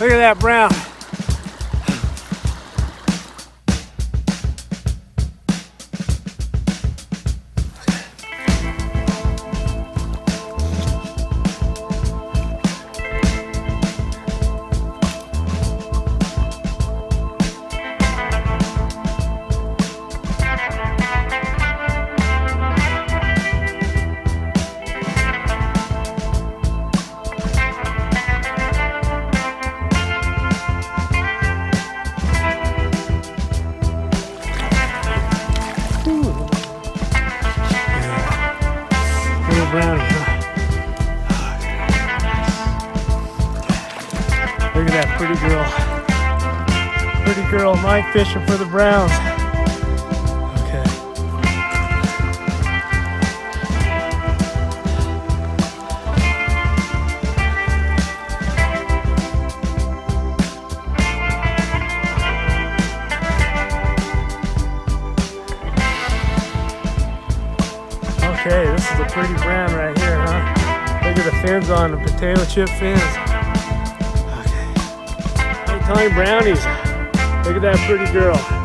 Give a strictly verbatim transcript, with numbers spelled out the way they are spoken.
Look at that brown. Brownie, huh? Look at that pretty girl. Pretty girl, Mike fishing for the browns. Okay. Okay, this is a pretty brown right here, huh? Look at the fins on the potato chip fins. Okay. Hey, Tiny brownies. Look at that pretty girl.